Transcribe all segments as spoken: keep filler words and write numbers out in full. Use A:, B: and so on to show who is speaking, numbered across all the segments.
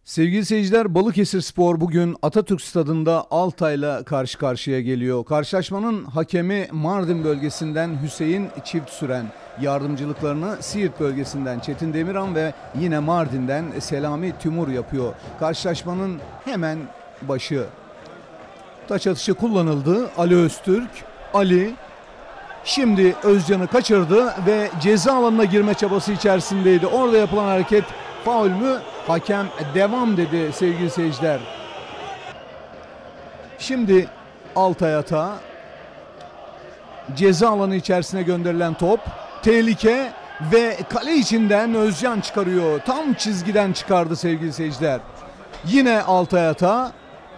A: Sevgili seyirciler, Balıkesirspor bugün Atatürk Stadı'nda Altay'la karşı karşıya geliyor. Karşılaşmanın hakemi Mardin bölgesinden Hüseyin Çiftsüren, yardımcılıklarını Siirt bölgesinden Çetin Demiran ve yine Mardin'den Selami Tümur yapıyor. Karşılaşmanın hemen başı. Taç atışı kullanıldı. Ali Öztürk, Ali şimdi Özcan'ı kaçırdı ve ceza alanına girme çabası içerisindeydi. Orada yapılan hareket faul mü? Hakem devam dedi sevgili seyirciler. Şimdi Altay atağı. Ceza alanı içerisine gönderilen top. Tehlike ve kale içinden Özcan çıkarıyor. Tam çizgiden çıkardı sevgili seyirciler. Yine Altay atağı.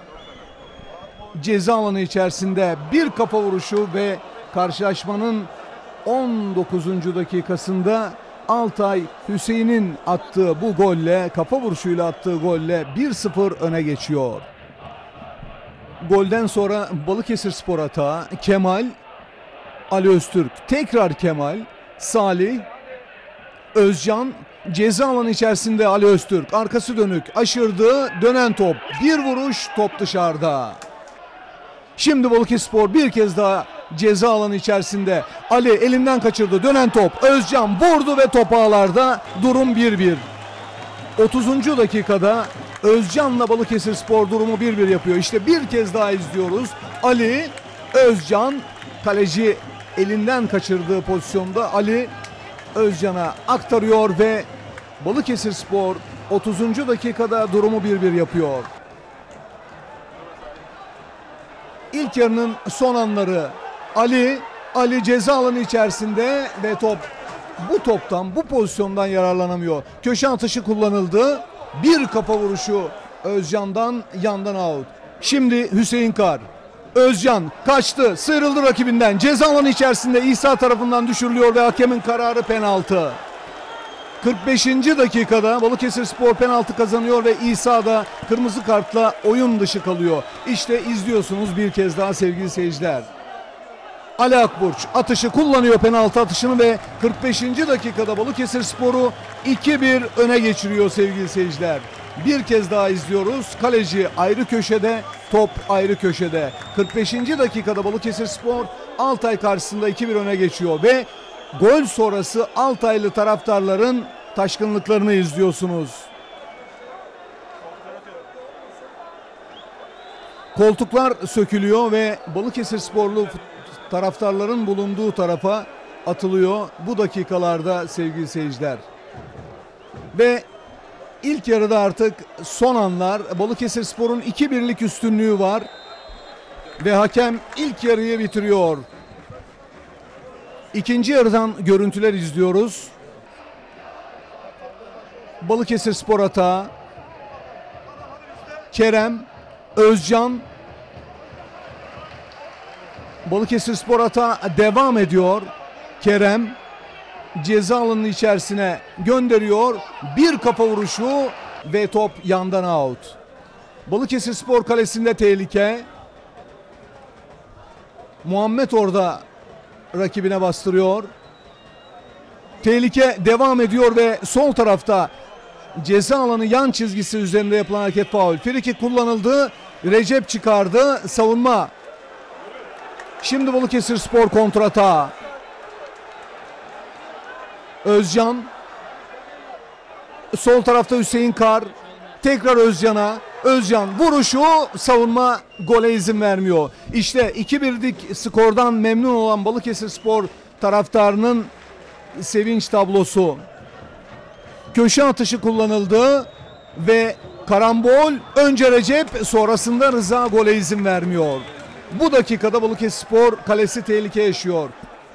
A: Ceza alanı içerisinde bir kafa vuruşu ve karşılaşmanın on dokuzuncu dakikasında Altay Hüseyin'in attığı bu golle, kafa vuruşuyla attığı golle bir sıfır öne geçiyor. Golden sonra Balıkesirspor atağı Kemal, Ali Öztürk, tekrar Kemal, Salih, Özcan, ceza alanı içerisinde Ali Öztürk, arkası dönük, aşırdı, dönen top, bir vuruş, top dışarıda. Şimdi Balıkesirspor bir kez daha ceza alanı içerisinde. Ali elinden kaçırdı. Dönen top. Özcan vurdu ve top ağlarda. Durum bir bir. otuzuncu dakikada Özcan'la Balıkesirspor durumu bir bir yapıyor. İşte bir kez daha izliyoruz. Ali, Özcan, kaleci elinden kaçırdığı pozisyonda Ali Özcan'a aktarıyor ve Balıkesirspor otuzuncu dakikada durumu bir bir yapıyor. İlk yarının son anları. Ali, Ali ceza alanı içerisinde ve top bu toptan, bu pozisyondan yararlanamıyor. Köşe atışı kullanıldı. Bir kafa vuruşu Özcan'dan, yandan out. Şimdi Hüseyin Kar. Özcan kaçtı, sıyrıldı rakibinden. Ceza alanı içerisinde İsa tarafından düşürülüyor ve hakemin kararı penaltı. kırk beşinci dakikada Balıkesirspor penaltı kazanıyor ve İsa da kırmızı kartla oyun dışı kalıyor. İşte izliyorsunuz bir kez daha sevgili seyirciler. Ali Akburç atışı kullanıyor, penaltı atışını ve kırk beşinci dakikada Balıkesirspor'u iki bir öne geçiriyor sevgili seyirciler. Bir kez daha izliyoruz. Kaleci ayrı köşede, top ayrı köşede. kırk beşinci dakikada Balıkesirspor Altay karşısında iki bir öne geçiyor ve gol sonrası Altaylı taraftarların taşkınlıklarını izliyorsunuz. Koltuklar sökülüyor ve Balıkesirsporlu taraftarların bulunduğu tarafa atılıyor bu dakikalarda sevgili seyirciler. Ve ilk yarıda artık son anlar. Balıkesirspor'un iki birlik üstünlüğü var ve hakem ilk yarıyı bitiriyor. İkinci yarıdan görüntüler izliyoruz. Balıkesirspor atağı. Kerem, Özcan. Balıkesirspor atağı devam ediyor. Kerem ceza alanının içerisine gönderiyor. Bir kafa vuruşu ve top yandan out. Balıkesirspor kalesinde tehlike. Muhammed orada rakibine bastırıyor. Tehlike devam ediyor ve sol tarafta ceza alanı yan çizgisi üzerinde yapılan hareket faul. Friki kullanıldı. Recep çıkardı. Savunma. Şimdi Balıkesirspor kontratağı. Özcan. Sol tarafta Hüseyin Kar. Tekrar Özcan'a. Özcan vuruşu, savunma gole izin vermiyor. İşte iki birlik skordan memnun olan Balıkesirspor taraftarının sevinç tablosu. Köşe atışı kullanıldı ve karambol, önce Recep, sonrasında Rıza gole izin vermiyor. Bu dakikada Balıkesirspor kalesi tehlike yaşıyor.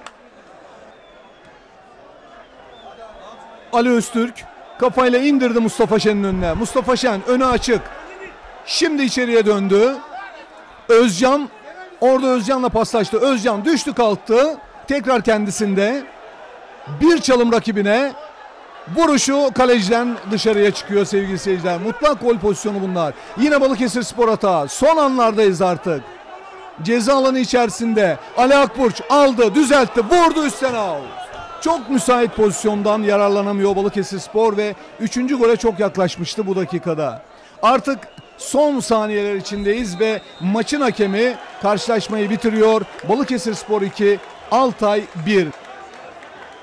A: Ali Öztürk kafayla indirdi Mustafa Şen'in önüne. Mustafa Şen önü açık. Şimdi içeriye döndü. Özcan orada Özcan'la paslaştı. Özcan düştü kalktı. Tekrar kendisinde. Bir çalım rakibine. Vuruşu kaleciden dışarıya çıkıyor sevgili seyirciler. Mutlak gol pozisyonu bunlar. Yine Balıkesirspor atağı. Son anlardayız artık. Ceza alanı içerisinde Ali Akburç aldı, düzeltti, vurdu, üstten out. Çok müsait pozisyondan yararlanamıyor Balıkesirspor ve üçüncü gole çok yaklaşmıştı bu dakikada. Artık son saniyeler içindeyiz ve maçın hakemi karşılaşmayı bitiriyor. Balıkesirspor iki, Altay bir.